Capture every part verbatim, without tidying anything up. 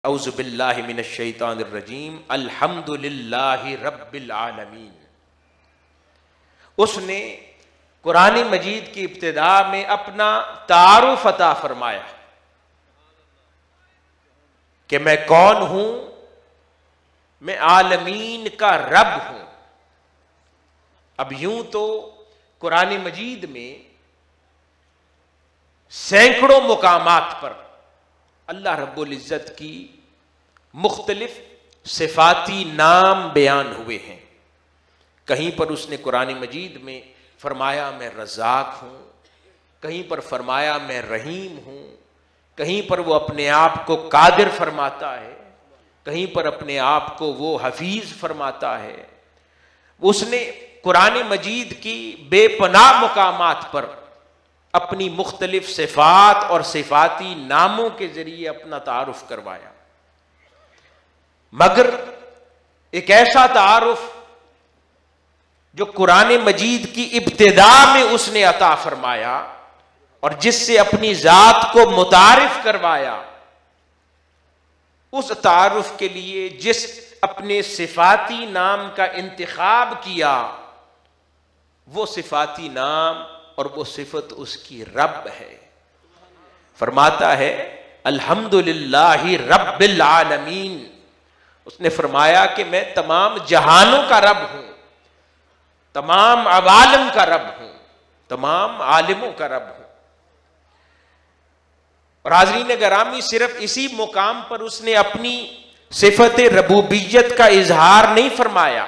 اعوذ باللہ من الشیطان الرجیم الحمدللہ رب العالمین۔ اس نے قرآن مجید کی ابتدا میں اپنا تعارف عطا فرمایا کہ میں کون ہوں، میں عالمین کا رب ہوں۔ اب یوں تو قرآن مجید میں سینکڑوں مقامات پر اللہ رب العزت کی مختلف صفاتی نام بیان ہوئے ہیں۔ کہیں پر اس نے قرآن مجید میں فرمایا میں رزاق ہوں، کہیں پر فرمایا میں رحیم ہوں، کہیں پر وہ اپنے آپ کو قادر فرماتا ہے، کہیں پر اپنے آپ کو وہ حفیظ فرماتا ہے۔ اس نے قرآن مجید کی بے پناہ مقامات پر اپنی مختلف صفات اور صفاتی ناموں کے ذریعے اپنا تعارف کروایا، مگر ایک ایسا تعارف جو قرآن مجید کی ابتدا میں اس نے عطا فرمایا اور جس سے اپنی ذات کو متعارف کروایا، اس تعارف کے لیے جس اپنے صفاتی نام کا انتخاب کیا، وہ صفاتی نام اور وہ صفت اس کی رب ہے۔ فرماتا ہے الحمدللہ رب العالمین۔ اس نے فرمایا کہ میں تمام جہانوں کا رب ہوں، تمام عوالم کا رب ہوں، تمام عالموں کا رب ہوں۔ اور حاضرین گرامی، صرف اسی مقام پر اس نے اپنی صفت ربوبیت کا اظہار نہیں فرمایا،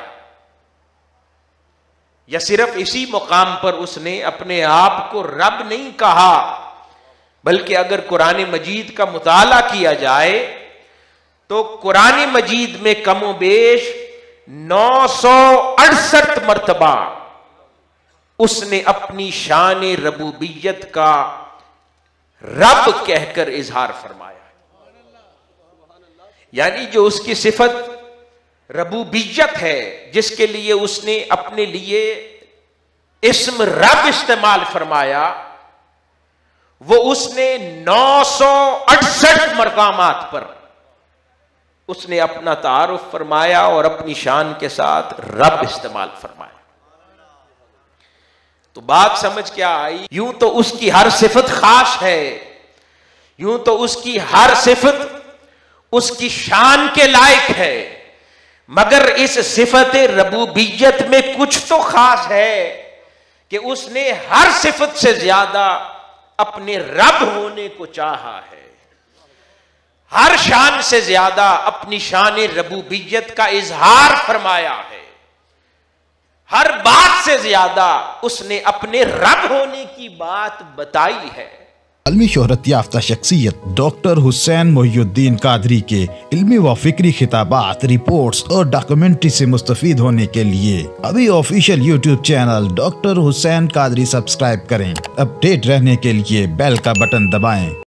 یا صرف اسی مقام پر اس نے اپنے آپ کو رب نہیں کہا، بلکہ اگر قرآن مجید کا مطالعہ کیا جائے تو قرآن مجید میں کم و بیش نو سو اڑسٹھ مرتبہ اس نے اپنی شان ربوبیت کا رب کہہ کر اظہار فرمایا، یعنی جو اس کی صفت ربوبیت ہے، جس کے لیے اس نے اپنے لیے اسم رب استعمال فرمایا، وہ اس نے نو سو اڑسٹھ مقامات پر اس نے اپنا تعارف فرمایا اور اپنی شان کے ساتھ رب استعمال فرمایا۔ تو بات سمجھ کیا آئی؟ یوں تو اس کی ہر صفت خاص ہے، یوں تو اس کی ہر صفت اس کی شان کے لائق ہے، مگر اس صفت ربوبیت میں کچھ تو خاص ہے کہ اس نے ہر صفت سے زیادہ اپنے رب ہونے کو چاہا ہے، ہر شان سے زیادہ اپنی شان ربوبیت کا اظہار فرمایا ہے، ہر بات سے زیادہ اس نے اپنے رب ہونے کی بات بتائی ہے۔ عالمی شہرت یافتہ شخصیت ڈاکٹر حسین محی الدین قادری کے علمی و فکری خطابات، رپورٹس اور ڈاکومنٹری سے مستفید ہونے کے لیے ابھی official YouTube channel doctor Hussain Qadri subscribe کریں۔ اپ ڈیٹ رہنے کے لیے بیل کا بٹن دبائیں۔